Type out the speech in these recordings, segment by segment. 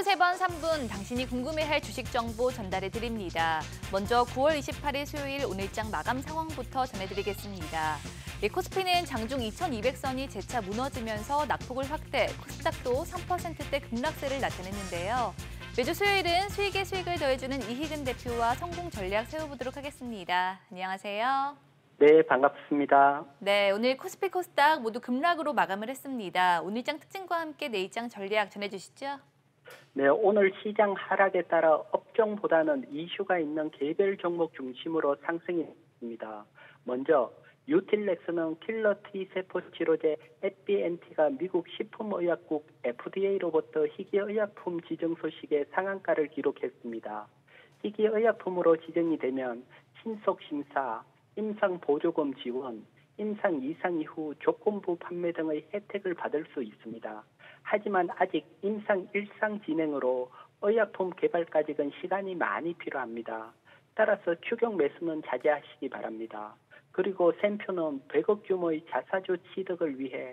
33번 3분 당신이 궁금해할 주식 정보 전달해 드립니다. 먼저 9월 28일 수요일 오늘장 마감 상황부터 전해드리겠습니다. 코스피는 장중 2200선이 재차 무너지면서 낙폭을 확대, 코스닥도 3%대 급락세를 나타냈는데요. 매주 수요일은 수익에 수익을 더해주는 이희근 대표와 성공 전략 세워보도록 하겠습니다. 안녕하세요. 네, 반갑습니다. 네, 오늘 코스피, 코스닥 모두 급락으로 마감을 했습니다. 오늘장 특징과 함께 내일장 전략 전해주시죠. 네, 오늘 시장 하락에 따라 업종보다는 이슈가 있는 개별 종목 중심으로 상승이 있습니다. 먼저 유틸렉스는 킬러 T세포 치료제 에피엔티가 미국 식품의약국 FDA로부터 희귀의약품 지정 소식에 상한가를 기록했습니다. 희귀의약품으로 지정이 되면 신속 심사, 임상 보조금 지원, 임상 이상 이후 조건부 판매 등의 혜택을 받을 수 있습니다. 하지만 아직 임상 1상 진행으로 의약품 개발까지는 시간이 많이 필요합니다. 따라서 추격 매수는 자제하시기 바랍니다. 그리고 샘표는 100억 규모의 자사주 취득을 위해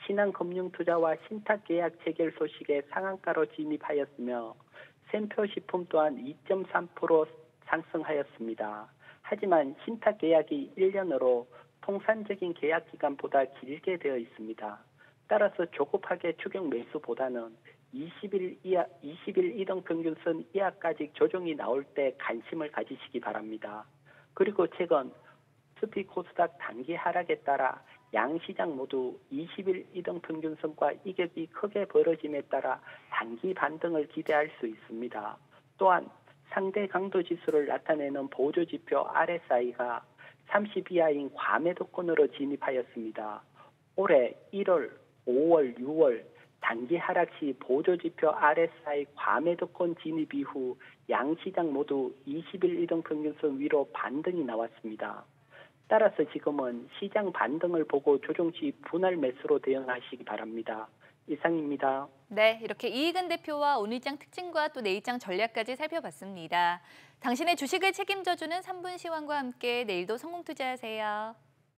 신한금융투자와 신탁계약 체결 소식에 상한가로 진입하였으며 샘표식품 또한 2.3% 상승하였습니다. 하지만 신탁계약이 1년으로 통산적인 계약기간보다 길게 되어 있습니다. 따라서 조급하게 추격 매수보다는 20일 이동 평균선 이하까지 조정이 나올 때 관심을 가지시기 바랍니다. 그리고 최근 코스피 코스닥 단기 하락에 따라 양시장 모두 20일 이동 평균선과 이격이 크게 벌어짐에 따라 단기 반등을 기대할 수 있습니다. 또한 상대 강도 지수를 나타내는 보조지표 RSI가 30 이하인 과매도권으로 진입하였습니다. 올해 1월, 5월, 6월 단기 하락 시 보조지표 RSI 과매도권 진입 이후 양시장 모두 20일 이동평균선 위로 반등이 나왔습니다. 따라서 지금은 시장 반등을 보고 조정 시 분할 매수로 대응하시기 바랍니다. 이상입니다. 네, 이렇게 이희근 대표와 오늘장 특징과 또 내일장 전략까지 살펴봤습니다. 당신의 주식을 책임져주는 3분 시황과 함께 내일도 성공 투자하세요.